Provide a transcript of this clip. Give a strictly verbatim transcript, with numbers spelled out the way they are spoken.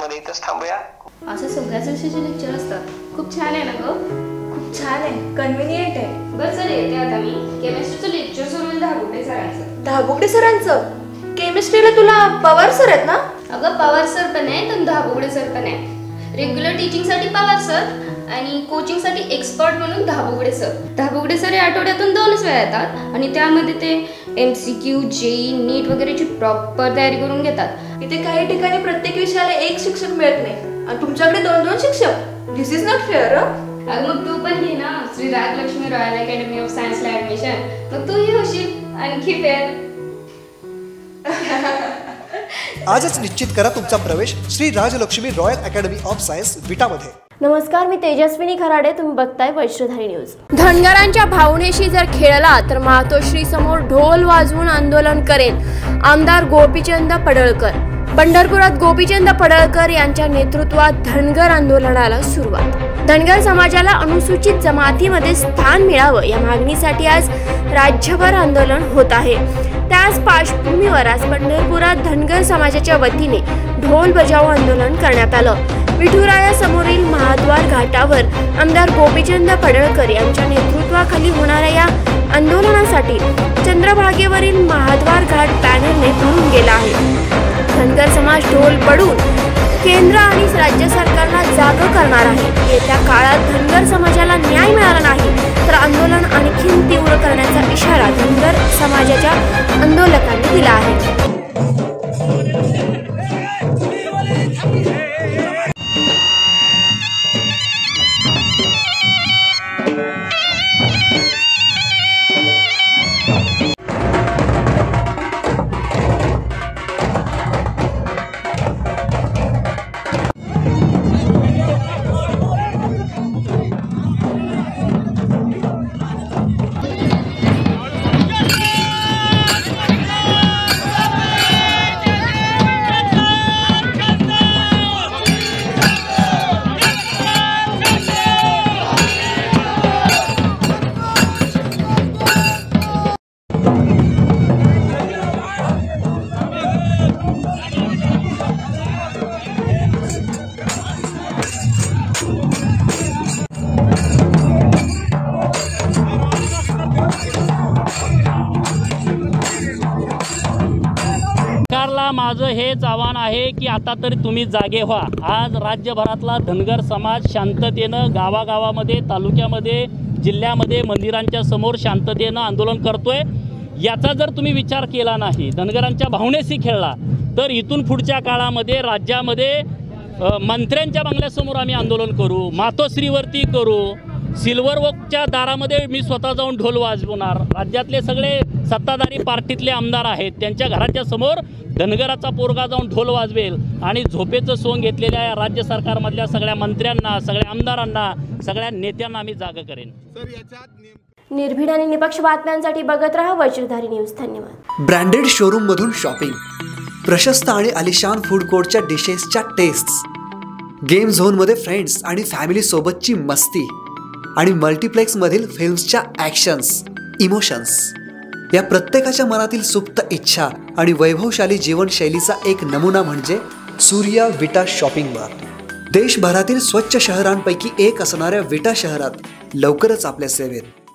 मध्ये इथंच थांबूया. असं सगळ्याच विषयाचे लेक्चर असतात. खूप छान आहे ना ग. खूप छान आहे, कन्व्हिनियंट आहे. बरं सर येते आता मी. केमिस्ट्रीचं लेक्चर सुरू आहे धाबुगडे सरांचं. धाबुगडे सरांचं? केमिस्ट्रीला तुला पवार सर आहेत ना? अगं पवार सर पण आहे तर धाबुगडे सर पण आहे. रेग्युलर टीचिंगसाठी पवार सर आणि कोचिंगसाठी एक्सपर्ट म्हणून धाबुगडे सर. धाबुगडे सर या आठवड्यातून दोनच वेळा येतात आणि त्यामध्ये ते M C Q JEE NEET वगैरेची प्रॉपर तयारी करून घेतात. इथे काही ठिकाणी प्रत्येक विषयाला एक शिक्षक मिळत नाही आणि तुमच्याकडे दोन दोन शिक्षक. This is not fair. अगं मग तू पण घे ना Shri Rajalakshmi royal academy of सायन्सला ऍडमिशन. मग तूही होशील आणखी फेअर. आजच निश्चित करा तुमचा प्रवेश Shri Rajalakshmi royal academy of science Vita मध्ये. नमस्कार, मी तेजस्विनी खराडे. तुम्ही बघताय वैश्रधारी न्यूज. धनगरांच्या भावनेशी जर खेळला तर मातोश्री समोर ढोल वाजवून आंदोलन करेन आमदार गोपीचंद पडळकर. पंढरपुरात गोपीचंद पडळकर यांच्या नेतृत्वात धनगर आंदोलनाला सुरुवात. धनगर समाजाला अनुसूचित जमातीमध्ये स्थान मिळावं या मागणीसाठी आज राज्यभर आंदोलन होत आहे. त्याच पार्श्वभूमीवर आज पंढरपुरात धनगर समाजाच्या वतीने ढोल बजाव आंदोलन करण्यात आलं. विठुराया समोरील महाद्वार घाटावर आमदार गोपीचंद पडळकर यांच्या नेतृत्वाखाली होणाऱ्या या आंदोलनासाठी चंद्रभागेवरील महाद्वार घाट पॅनलने भरून गेला आहे. धनगर समाज ढोल पडून केंद्र आणि राज्य सरकारला जागं करणार आहे. येत्या काळात धनगर समाजाला न्याय मिळाला नाही तर आंदोलन आणखी तीव्र करण्याचा इशारा धनगर समाजाच्या आंदोलकांनी दिला आहे. सरकारला माझं हेच आव्हान आहे की आता तरी तुम्ही जागे व्हा. आज राज्यभरातला धनगर समाज शांततेनं गावागावामध्ये तालुक्यामध्ये जिल्ह्यामध्ये मंदिरांच्या समोर शांततेनं आंदोलन करतोय. याचा जर तुम्ही विचार केला नाही, धनगरांच्या भावनेशी खेळला तर इथून पुढच्या काळामध्ये राज्यामध्ये मंत्र्यांच्या बंगल्यासमोर आम्ही आंदोलन करू, मातोश्रीवरती करू, सिल्वर वॉकच्या दारामध्ये मी स्वतः जाऊन ढोल वाजवणार. राज्यातले सगळे सत्ताधारी पार्टीतले आमदार आहेत त्यांच्या घराच्या समोर धनगराचा पोरगा जाऊन ढोल वाजवेल आणि झोपेचं सोंग घेतलेल्या या राज्य सरकारमधल्या सगळ्या मंत्र्यांना, सगळ्या आमदारांना, सगळ्या नेत्यांना आम्ही जागा करेन. निर्भीड आणि निपक्ष बातम्यांसाठी बघत राहा वैश्रधारी न्यूज. धन्यवाद. ब्रँडेड शोरूम मधून शॉपिंग, प्रशस्त आणि आलिशान फूड कोर्टच्या डिशेसच्या टेस्ट्स, गेम झोन मध्ये फ्रेंड्स आणि फॅमिली सोबतची मस्ती आणि मल्टिप्लेक्स मधील फिल्म्सच्या ॲक्शन्स, इमोशन्स, या प्रत्येकाच्या मनातील सुप्त इच्छा आणि वैभवशाली जीवनशैलीचा एक नमुना म्हणजे सूर्या विटा शॉपिंग बार. देशभरातील स्वच्छ शहरांपैकी एक असणाऱ्या विटा शहरात लवकरच आपल्या सेवेत.